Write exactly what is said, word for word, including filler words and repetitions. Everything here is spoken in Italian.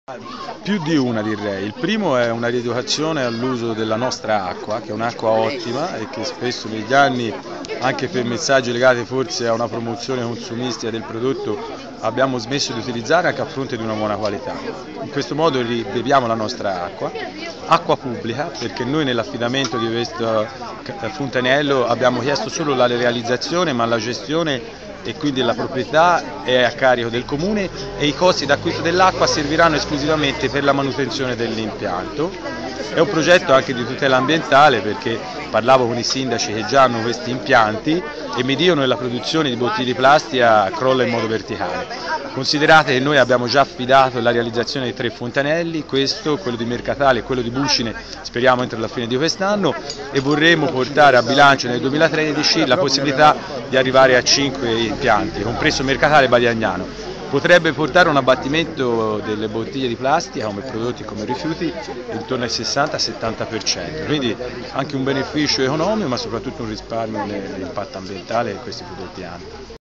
Più di una direi. Il primo è una rieducazione all'uso della nostra acqua, che è un'acqua ottima e che spesso negli anni, anche per messaggi legati forse a una promozione consumistica del prodotto, abbiamo smesso di utilizzare anche a fronte di una buona qualità. In questo modo ribeviamo la nostra acqua, acqua pubblica, perché noi nell'affidamento di questo fontanello abbiamo chiesto solo la realizzazione, ma la gestione e quindi la proprietà è a carico del comune e i costi d'acquisto dell'acqua serviranno esclusivamente per la manutenzione dell'impianto. È un progetto anche di tutela ambientale, perché parlavo con i sindaci che già hanno questi impianti e mi dicono che la produzione di bottiglie di plastica crolla in modo verticale. Considerate che noi abbiamo già affidato la realizzazione di tre fontanelli, questo, quello di Mercatale e quello di Buscine, speriamo entro la fine di quest'anno, e vorremmo portare a bilancio nel duemilatredici la possibilità di arrivare a cinque impianti, compreso Mercatale e Badiagnano. Potrebbe portare un abbattimento delle bottiglie di plastica come prodotti e come rifiuti intorno al sessanta settanta per cento, quindi anche un beneficio economico ma soprattutto un risparmio nell'impatto ambientale che questi prodotti hanno.